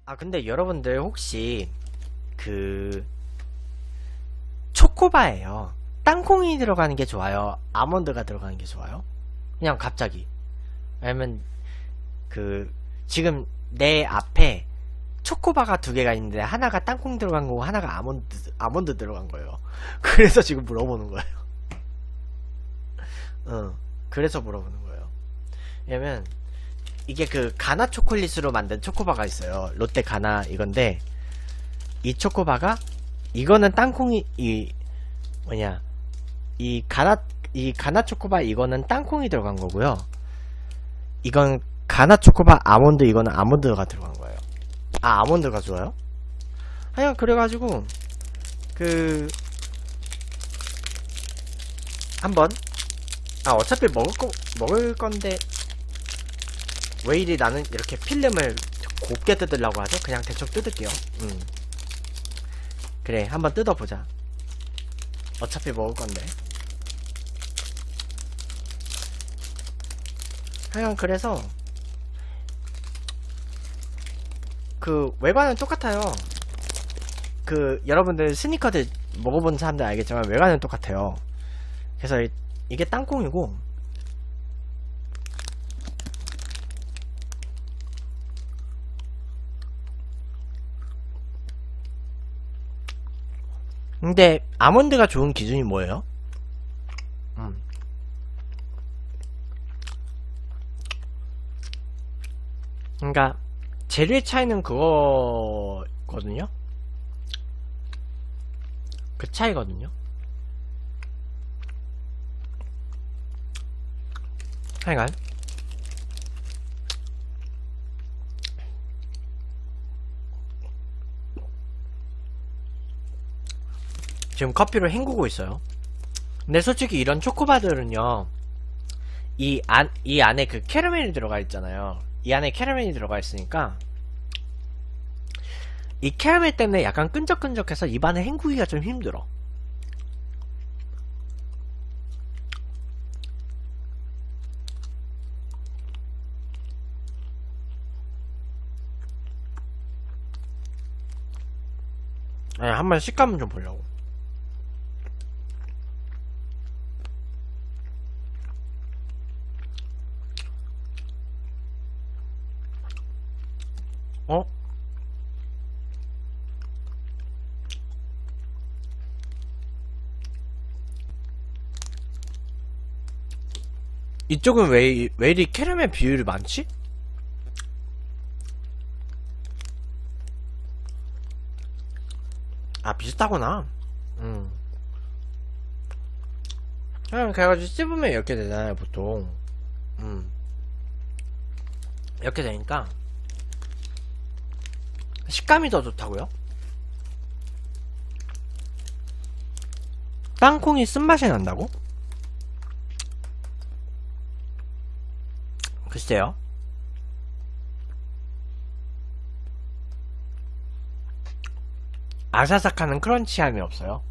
근데 여러분들 혹시 그 초코바예요. 땅콩이 들어가는 게 좋아요? 아몬드가 들어가는 게 좋아요? 그냥 갑자기. 왜냐면 지금 내 앞에 초코바가 두 개가 있는데 하나가 땅콩 들어간 거고 하나가 아몬드 들어간 거예요. 그래서 지금 물어보는 거예요. 그래서 물어보는 거예요. 왜냐면 이게 가나 초콜릿으로 만든 초코바가 있어요. 롯데 가나 이건데, 이 초코바가, 이거는 땅콩이, 이 가나 초코바 이거는 땅콩이 들어간 거고요. 이건 가나 초코바 아몬드, 이거는 아몬드가 들어간 거예요. 아몬드가 좋아요? 하여간 그래가지고 한번 어차피 먹을 건데 왜 이리 나는 이렇게 필름을 곱게 뜯으려고 하죠? 그냥 대충 뜯을게요. 그래, 한번 뜯어보자. 어차피 먹을 건데. 하여간 그래서 외관은 똑같아요. 여러분들 스니커들 먹어본 사람들 알겠지만 외관은 똑같아요. 그래서 이게 땅콩이고, 근데 아몬드가 좋은 기준이 뭐예요? 그러니까 재료의 차이는 그거거든요. 그 차이거든요. 하여간 지금 커피로 헹구고 있어요. 근데 솔직히 이런 초코바들은요, 이 안에 캐러멜이 들어가 있잖아요. 이 안에 캐러멜이 들어가 있으니까 이 캐러멜 때문에 약간 끈적끈적해서 입안에 헹구기가 좀 힘들어. 한번 식감을 좀 보려고. 이쪽은 왜 이리 캐러멜 비율이 많지? 비슷하구나. 그래가지고 씹으면 이렇게 되잖아요, 보통. 이렇게 되니까 식감이 더 좋다고요? 땅콩이 쓴맛이 난다고? 글쎄요. 아사삭하는 크런치함이 없어요.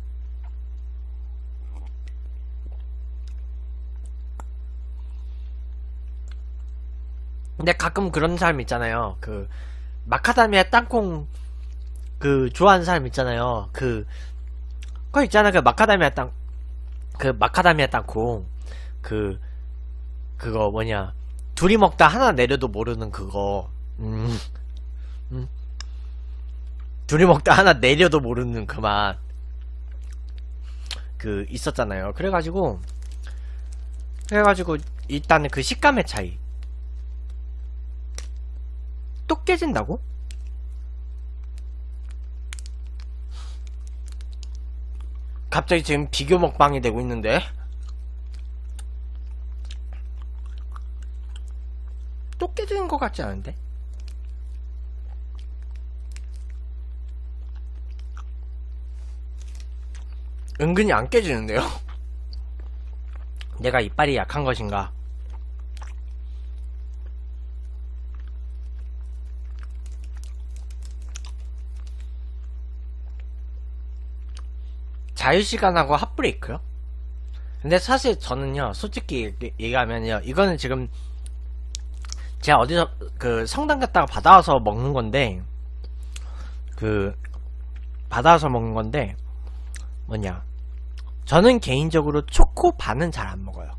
근데 가끔 그런 사람 있잖아요. 마카다미아 땅콩 좋아하는 사람 있잖아요. 그거 있잖아. 마카다미아 땅콩 그거 뭐냐, 둘이 먹다 하나 내려도 모르는 그거. 둘이 먹다 하나 내려도 모르는 그 맛. 있었잖아요. 그래가지고 일단은 식감의 차이. 또 깨진다고? 갑자기 지금 비교 먹방이 되고 있는데? 또 깨지는 것 같지 않은데? 은근히 안 깨지는데요? 내가 이빨이 약한 것인가? 자유시간하고 핫브레이크요? 근데 사실 저는요, 솔직히 얘기하면요, 이거는 지금 제가 어디서 성당 갔다가 받아와서 먹는 건데, 그 받아서 먹는 건데 뭐냐, 저는 개인적으로 초코바는 잘 안 먹어요.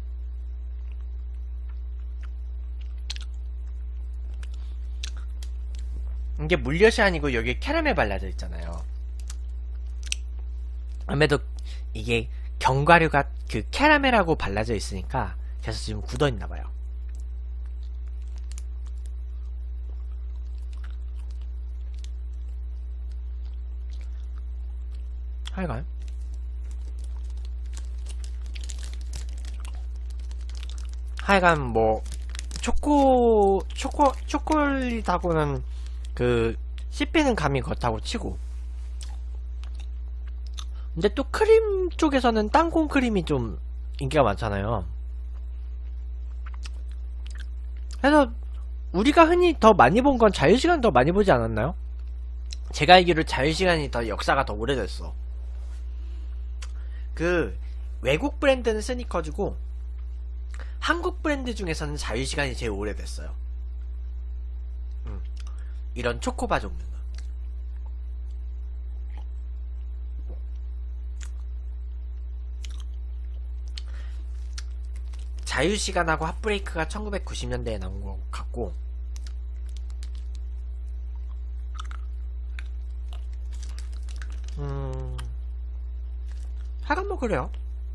이게 물엿이 아니고 여기에 캐러멜 발라져 있잖아요. 아무래도 이게 견과류가 그 캐러멜하고 발라져 있으니까 계속 지금 굳어 있나봐요. 하여간 뭐 초콜릿하고는 그 씹히는 감이 그렇다고 치고, 근데 또 크림 쪽에서는 땅콩 크림이 좀 인기가 많잖아요. 그래서 우리가 흔히 더 많이 본 건 자유시간 더 많이 보지 않았나요? 제가 알기로 자유시간이 더 역사가 더 오래됐어. 그 외국 브랜드는 스니커즈고 한국 브랜드 중에서는 자유시간이 제일 오래됐어요. 이런 초코바 종류는. 자유시간하고 핫브레이크가 1990년대에 나온 것 같고, 하여간 뭐 그래요.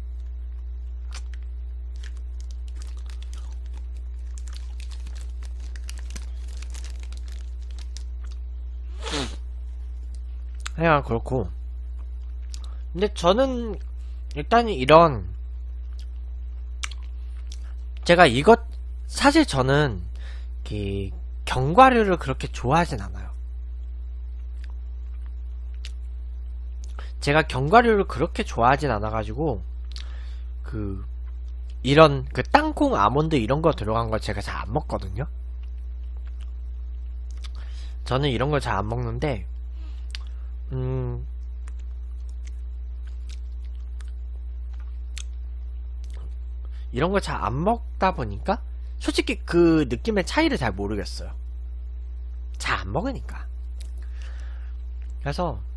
하여간 그렇고, 근데 저는 일단 이런, 제가 이것 사실 저는 견과류를 그렇게 좋아하진 않아요. 제가 견과류를 그렇게 좋아하진 않아가지고 이런 땅콩 아몬드 이런 거 들어간 거 제가 잘 안 먹거든요. 저는 이런 걸 잘 안 먹는데, 이런 걸 잘 안 먹다 보니까 솔직히 그 느낌의 차이를 잘 모르겠어요. 잘 안 먹으니까. 그래서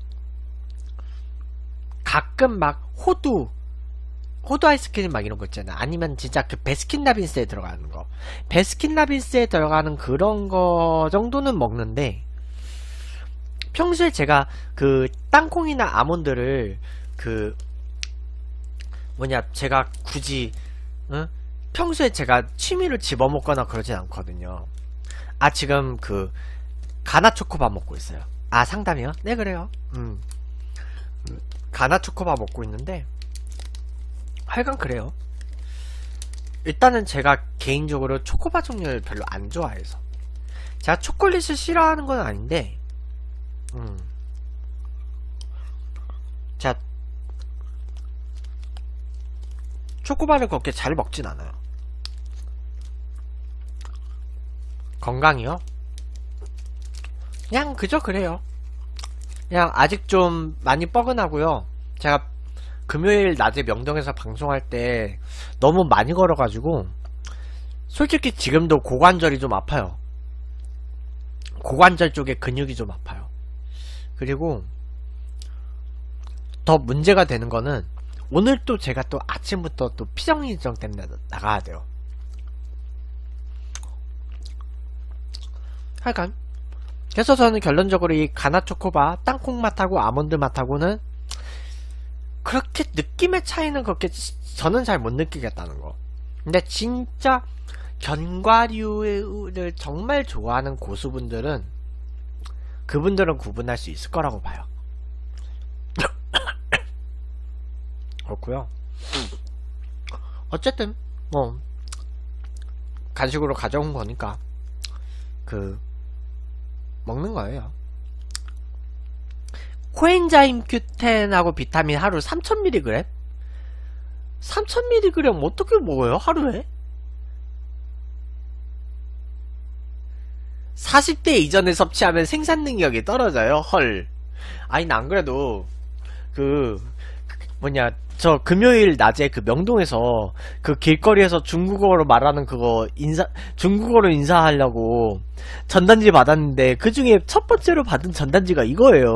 가끔 막 호두 아이스크림 막 이런 거 있잖아. 아니면 진짜 그 베스킨라빈스에 들어가는 거, 베스킨라빈스에 들어가는 그런 거 정도는 먹는데, 평소에 제가 그 땅콩이나 아몬드를 제가 굳이 평소에 제가 취미로 집어먹거나 그러진 않거든요. 지금 가나 초코바 먹고 있어요. 상담이요? 네, 그래요. 가나 초코바 먹고 있는데 하여간 그래요. 일단은 제가 개인적으로 초코바 종류를 별로 안 좋아해서, 제가 초콜릿을 싫어하는 건 아닌데, 제가 초코바를 그렇게 잘 먹진 않아요. 건강이요? 그냥 그래요. 그냥 아직 좀 많이 뻐근하고요. 제가 금요일 낮에 명동에서 방송할 때 너무 많이 걸어가지고 솔직히 지금도 고관절이 좀 아파요. 고관절 쪽에 근육이 좀 아파요. 그리고 더 문제가 되는 거는, 오늘 또 제가 또 아침부터 또 피정 일정 때문에 나가야 돼요. 하여간 그래서 저는 결론적으로 이 가나 초코바 땅콩 맛하고 아몬드 맛하고는 그렇게 느낌의 차이는 그렇게 저는 잘 못 느끼겠다는 거. 근데 진짜 견과류를 정말 좋아하는 고수분들은 그분들은 구분할 수 있을 거라고 봐요. 그렇고요. 어쨌든 뭐 간식으로 가져온 거니까 먹는 거예요. 코엔자임 Q10하고 비타민 하루 3000mg? 3000mg 어떻게 먹어요? 하루에? 40대 이전에 섭취하면 생산 능력이 떨어져요? 헐. 나 안 그래도 저 금요일 낮에 그 명동에서 그 길거리에서 중국어로 말하는 그거 중국어로 인사하려고 전단지 받았는데 그 중에 첫 번째로 받은 전단지가 이거예요.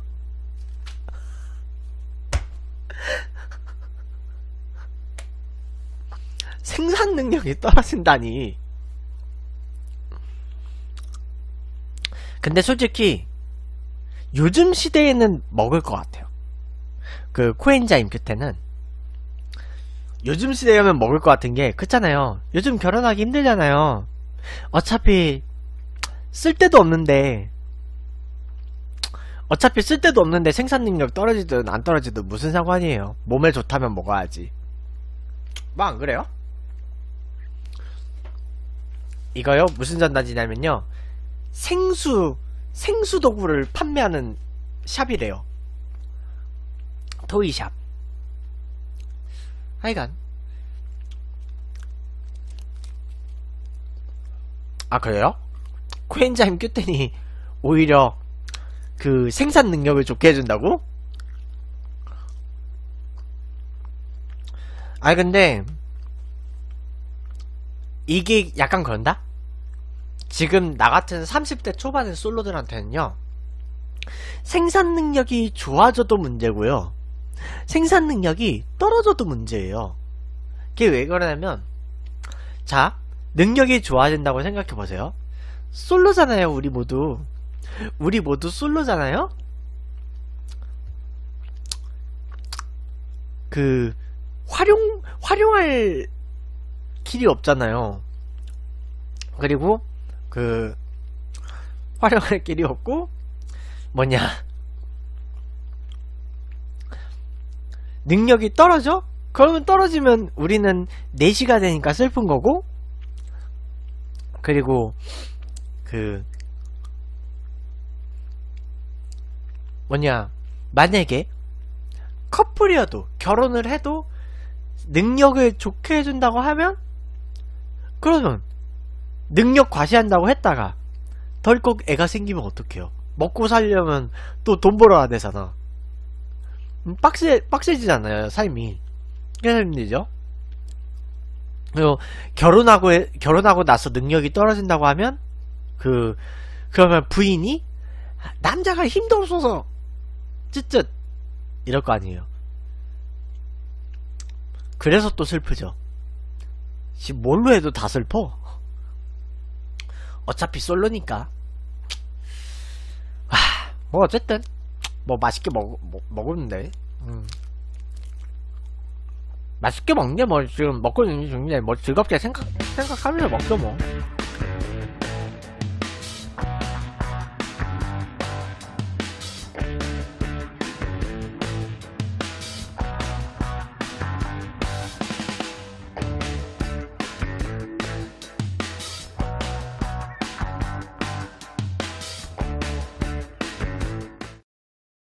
생산 능력이 떨어진다니. 근데 솔직히 요즘 시대에는 먹을 것 같아요. 그 코엔자임 큐텐은 요즘 시대에는 먹을 것 같은 게 그렇잖아요. 요즘 결혼하기 힘들잖아요. 어차피 쓸데도 없는데 생산 능력 떨어지든 안 떨어지든 무슨 상관이에요. 몸에 좋다면 먹어야지. 뭐 안 그래요? 이거요? 무슨 전단지냐면요, 생수 도구를 판매하는 샵이래요. 토이샵. 하여간. 아, 그래요? 코엔자임 큐텐이 오히려 그 생산 능력을 좋게 해준다고? 아, 근데 이게 약간 그런다? 지금 나같은 30대 초반의 솔로들한테는요, 생산 능력이 좋아져도 문제고요, 생산 능력이 떨어져도 문제예요. 그게 왜 그러냐면, 자, 능력이 좋아진다고 생각해보세요. 솔로잖아요. 우리 모두 솔로잖아요. 그 활용할 길이 없잖아요. 그리고 그 활용할 길이 없고, 뭐냐, 능력이 떨어져? 그러면 떨어지면 우리는 4시가 되니까 슬픈 거고, 그리고 그 뭐냐, 만약에 커플이어도 결혼을 해도 능력을 좋게 해준다고 하면, 그러면 능력 과시한다고 했다가 덜컥 애가 생기면 어떡해요? 먹고 살려면 또 돈 벌어야 되잖아. 빡세지잖아요, 삶이. 그래서 힘들죠? 그리고 결혼하고 나서 능력이 떨어진다고 하면, 그러면 부인이 남자가 힘도 없어서 쯧쯧 이럴 거 아니에요. 그래서 또 슬프죠. 지금 뭘로 해도 다 슬퍼. 어차피 솔로니까. 뭐 어쨌든 뭐 맛있게 먹었는데, 맛있게 먹는 게 뭐 지금 먹고 있는 중인데 뭐 즐겁게 생각하면서 먹죠 뭐.